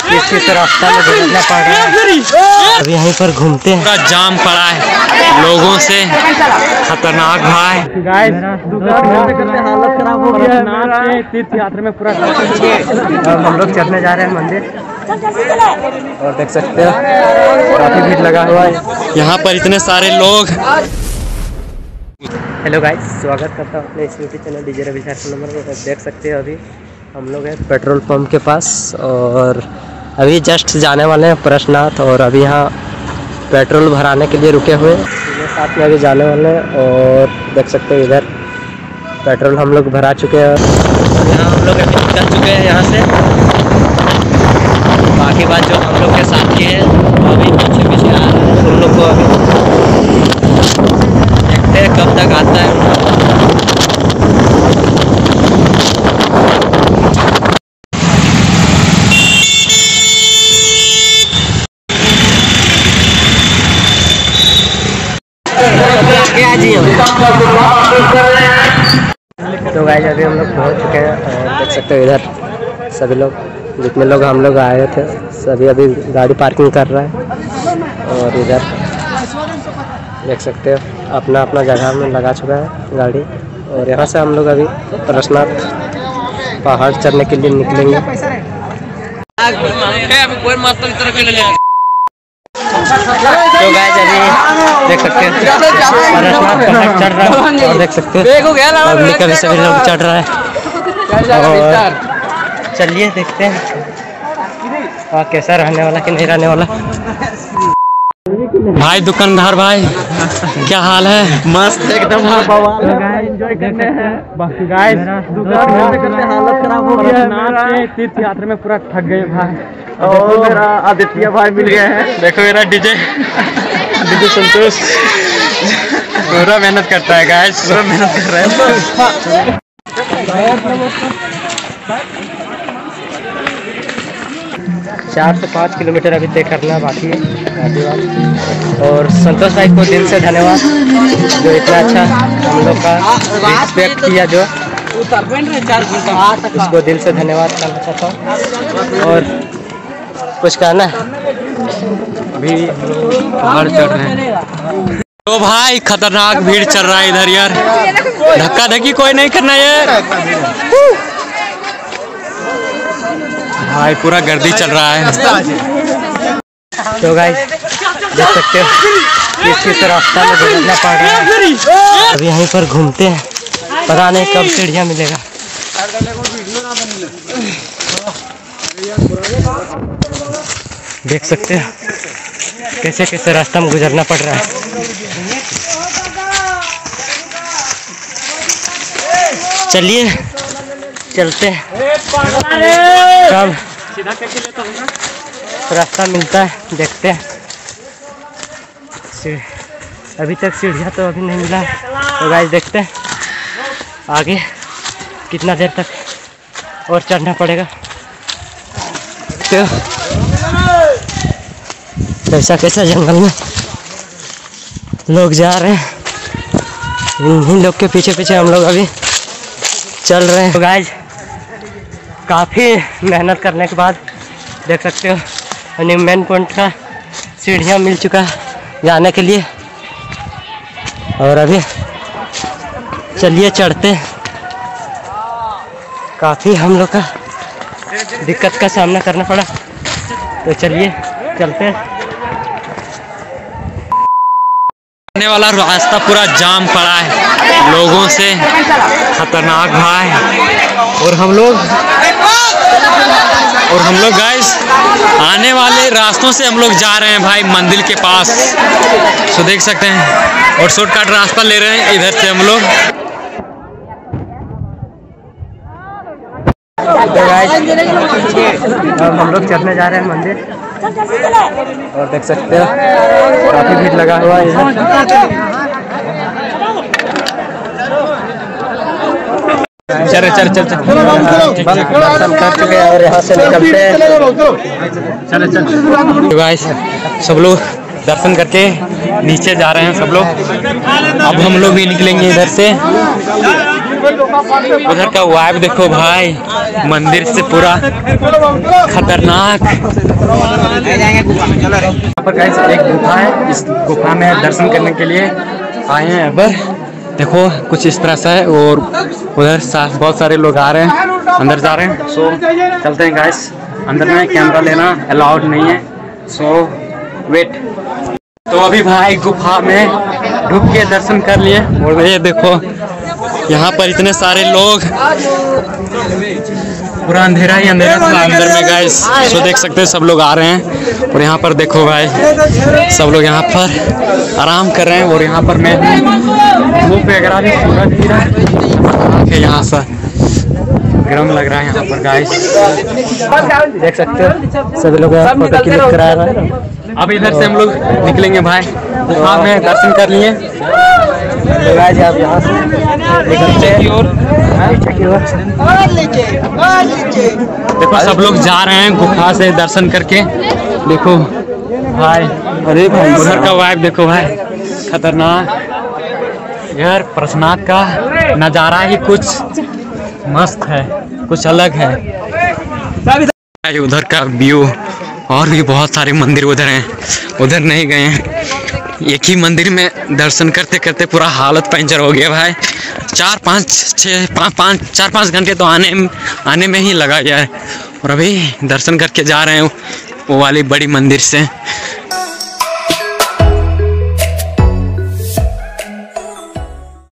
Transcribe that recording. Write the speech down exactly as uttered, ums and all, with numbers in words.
किस किस रास्ता में गुजरना पड़ रहा है। अब यहीं पर घूमते हैं। पूरा जाम पड़ा है लोगों से, खतरनाक भाई। गाइस हालत खराब हो गया है तीर्थ यात्रा में पूरा। अब हम लोग चढ़ने जा रहे हैं मंदिर और देख सकते हो काफी भीड़ लगा हुआ है यहाँ पर इतने सारे लोग। हेलो गाइस, स्वागत करता हूँ अपने इस YouTube channel DJ Ravi sir number में। देख सकते हो अभी हम लोग हैं पेट्रोल पंप के पास और अभी जस्ट जाने वाले हैं परशनाथ। और अभी यहाँ पेट्रोल भराने के लिए रुके हुए हैं, साथ में अभी जाने वाले हैं। और देख सकते हो इधर पेट्रोल हम लोग भरा चुके हैं। यहाँ हम लोग अभी निकल चुके हैं यहाँ से। बाकी बात जो हम लोग के साथ की है वो अभी पीछे पीछे आ रहा है। उन लोग को अभी देखते हैं कब तक आता है। तो गाइस अभी हम लोग पहुंच चुके हैं और देख सकते हो इधर सभी लोग, जितने लोग हम लोग आए थे सभी अभी गाड़ी पार्किंग कर रहा है। और इधर देख सकते हो अपना अपना जगह में लगा चुका है गाड़ी। और यहाँ से हम लोग अभी परशनाथ पहाड़ चढ़ने के लिए निकलेंगे। तो गाइस अभी देख सकते हैं परशनाथ पहाड़ चढ़ रहा है और देख सकते हैं पब्लिक अभी सभी लोग चढ़ रहा है। और चलिए देखते हैं और कैसा रहने वाला कि नहीं रहने वाला। भाई दुकानदार भाई क्या हाल है? मस्त एकदम एंजॉय करते हैं। गाइस हालत खराब हो गया है तीर्थ यात्रा में पूरा थक गए भाई। और मेरा आदित्य भाई मिल गए हैं। देखो मेरा डीजे डीजे संतोष पूरा मेहनत करता है गाइस, पूरा मेहनत कर रहा है। चार से पाँच किलोमीटर अभी तय करना बाकी है। और संतोष भाई को दिल से धन्यवाद जो इतना अच्छा हम लोग का रिस्पेक्ट किया, जो उसको दिल से धन्यवाद करना चाहता हूँ। और कुछ कहना है? अभी पहाड़ चढ़ रहे हैं तो भाई खतरनाक भीड़ चल रहा है इधर यार। धक्का धक्की कोई नहीं करना यार भाई, पूरा गर्दी चल रहा है। तो गाइस देख सकते हो किस किस रास्ता में गुजरना पड़ रहा है। अभी यहीं पर घूमते हैं, पता नहीं कब सीढ़ियाँ मिलेगा। देख सकते हो कैसे कैसे रास्ता में गुजरना पड़ रहा है। चलिए चलते हैं, कब रास्ता मिलता है देखते हैं। अभी तक सीढ़ियाँ तो अभी नहीं मिला है, तो गाइस देखते हैं आगे कितना देर तक और चढ़ना पड़ेगा। तो कैसा कैसा जंगल में लोग जा रहे हैं, इन्हीं लोग के पीछे पीछे हम लोग अभी चल रहे हैं। तो गाइस काफ़ी मेहनत करने के बाद देख सकते हो मेन पॉइंट का सीढ़ियाँ मिल चुका है जाने के लिए। और अभी चलिए चढ़ते हैं। काफ़ी हम लोग का दिक्कत का सामना करना पड़ा, तो चलिए चलते हैं। आने वाला रास्ता पूरा जाम पड़ा है लोगों से, खतरनाक भाई। और हम लोग और हम लोग गाइस आने वाले रास्तों से हम लोग जा रहे हैं भाई मंदिर के पास, तो देख सकते हैं। और शॉर्टकट रास्ता ले रहे हैं इधर से हम लोग। तो गाइस अब हम लोग चढ़ने जा रहे हैं मंदिर और देख सकते हो काफी भीड़ लगा हुआ है इधर। चल चल चल चल दर्शन कर चुके हैं और यहाँ से निकलते हैं। चल चल गाइस सब लोग दर्शन करके नीचे जा रहे हैं सब लोग। अब हम लोग भी निकलेंगे इधर से। उधर का वाइब देखो भाई, मंदिर से पूरा खतरनाक। यहाँ पर गाइस एक गुफा है, इस गुफा में दर्शन करने के लिए आए हैं। अब देखो कुछ इस तरह से है और उधर बहुत सारे लोग आ रहे हैं, अंदर जा रहे हैं। सो चलते हैं गाइस, अंदर में कैमरा लेना अलाउड नहीं है, सो वेट। तो अभी भाई गुफा में ढुक के दर्शन कर लिए और ये देखो यहाँ पर इतने सारे लोग, पूरा अंधेरा ही अंधेरा था अंदर में गाइस। सो देख सकते हैं सब लोग आ रहे हैं और यहाँ पर देखो भाई सब लोग यहाँ पर आराम कर रहे हैं। और यहाँ पर मैं मुँह पे अगर भी सूरज गिरा है, यहाँ से गर्म लग रहा है यहाँ पर गाइस, देख सकते हो सभी लोग फोटो क्लिक करा रहे हैं। अब इधर से हम लोग निकलेंगे भाई, गुफा में दर्शन कर लिए। आप यहाँ से की ओर देखो सब लोग जा रहे हैं गुफा से दर्शन करके। देखो भाई, अरे भाई उधर का वाइब देखो भाई, खतरनाक यार। प्रश्नाथ का नज़ारा ही कुछ मस्त है, कुछ अलग है। उधर का व्यू, और भी बहुत सारे मंदिर उधर हैं, उधर नहीं गए हैं। एक ही मंदिर में दर्शन करते करते पूरा हालत पंचर हो गया भाई। चार पाँच छः पाँच पाँच चार पाँच घंटे तो आने आने में ही लगा गया है। और अभी दर्शन करके जा रहे हैं वो वाली बड़ी मंदिर से।